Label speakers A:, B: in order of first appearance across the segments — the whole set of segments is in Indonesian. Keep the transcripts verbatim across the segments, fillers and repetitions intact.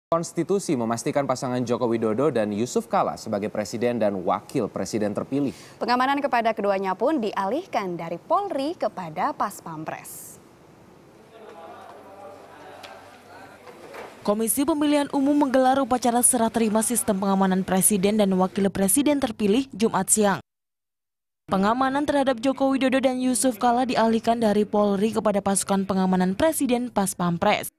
A: Konstitusi memastikan pasangan Joko Widodo dan Yusuf Kala sebagai presiden dan wakil presiden terpilih.
B: Pengamanan kepada keduanya pun dialihkan dari Polri kepada Pas Pampres.
C: Komisi Pemilihan Umum menggelar upacara serah terima sistem pengamanan presiden dan wakil presiden terpilih Jumat siang. Pengamanan terhadap Joko Widodo dan Yusuf Kala dialihkan dari Polri kepada pasukan pengamanan presiden Pas Pampres.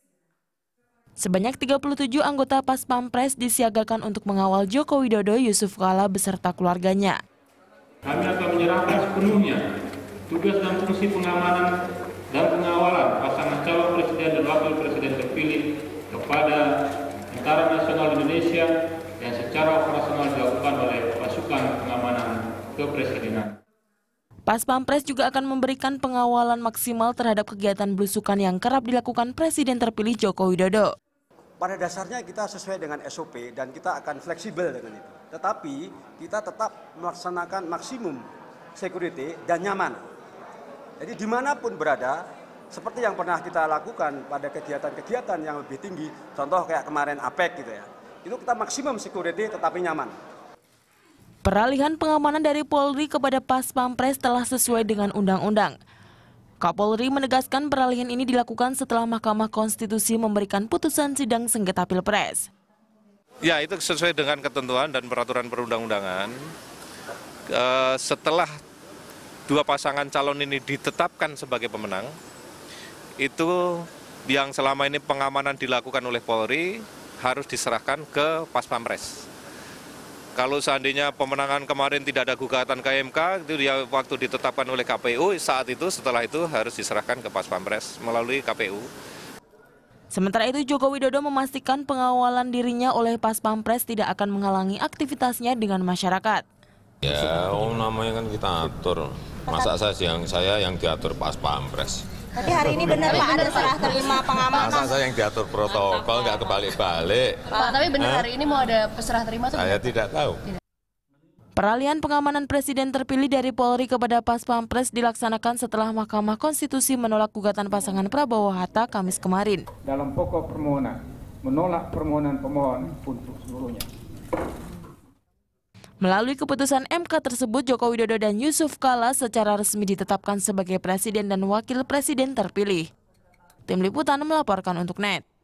C: Sebanyak tiga puluh tujuh anggota Pas Pampres disiagakan untuk mengawal Joko Widodo, Yusuf Kala beserta keluarganya.
D: Kami akan menyerahkan sepenuhnya tugas dan fungsi pengamanan dan pengawalan pasangan calon presiden dan wakil presiden terpilih kepada Tentara Nasional Indonesia yang secara operasional dilakukan oleh pasukan pengamanan kepresidenan.
C: Pas Pampres juga akan memberikan pengawalan maksimal terhadap kegiatan belusukan yang kerap dilakukan Presiden terpilih Joko Widodo.
E: Pada dasarnya kita sesuai dengan S O P dan kita akan fleksibel dengan itu. Tetapi kita tetap melaksanakan maksimum security dan nyaman. Jadi dimanapun berada, seperti yang pernah kita lakukan pada kegiatan-kegiatan yang lebih tinggi, contoh kayak kemarin A P E C gitu ya, itu kita maksimum security tetapi nyaman.
C: Peralihan pengamanan dari Polri kepada Pas Pampres telah sesuai dengan undang-undang. Kapolri menegaskan peralihan ini dilakukan setelah Mahkamah Konstitusi memberikan putusan sidang sengketa Pilpres.
F: Ya, itu sesuai dengan ketentuan dan peraturan perundang-undangan. E, setelah dua pasangan calon ini ditetapkan sebagai pemenang, itu yang selama ini pengamanan dilakukan oleh Polri harus diserahkan ke Pas Pampres. Kalau seandainya pemenangan kemarin tidak ada gugatan ke M K, itu dia waktu ditetapkan oleh K P U, saat itu setelah itu harus diserahkan ke Pas Pampres melalui K P U.
C: Sementara itu Joko Widodo memastikan pengawalan dirinya oleh Pas Pampres tidak akan menghalangi aktivitasnya dengan masyarakat.
G: Ya, oh namanya kan kita atur. Masa saya yang saya yang diatur Pas Pampres.
H: Tapi hari ini benar Pak ada serah terima pengamanan.
G: Masa saya yang diatur protokol nggak kebalik-balik.
H: Pak, tapi benar hari ini mau ada serah terima tuh?
G: Saya tidak tahu.
C: Peralihan pengamanan presiden terpilih dari Polri kepada Pas Pampres dilaksanakan setelah Mahkamah Konstitusi menolak gugatan pasangan Prabowo Hatta Kamis kemarin.
D: Dalam pokok permohonan, menolak permohonan pemohon untuk seluruhnya.
C: Melalui keputusan M K tersebut, Joko Widodo dan Yusuf Kala secara resmi ditetapkan sebagai presiden dan wakil presiden terpilih. Tim Liputan melaporkan untuk N E T.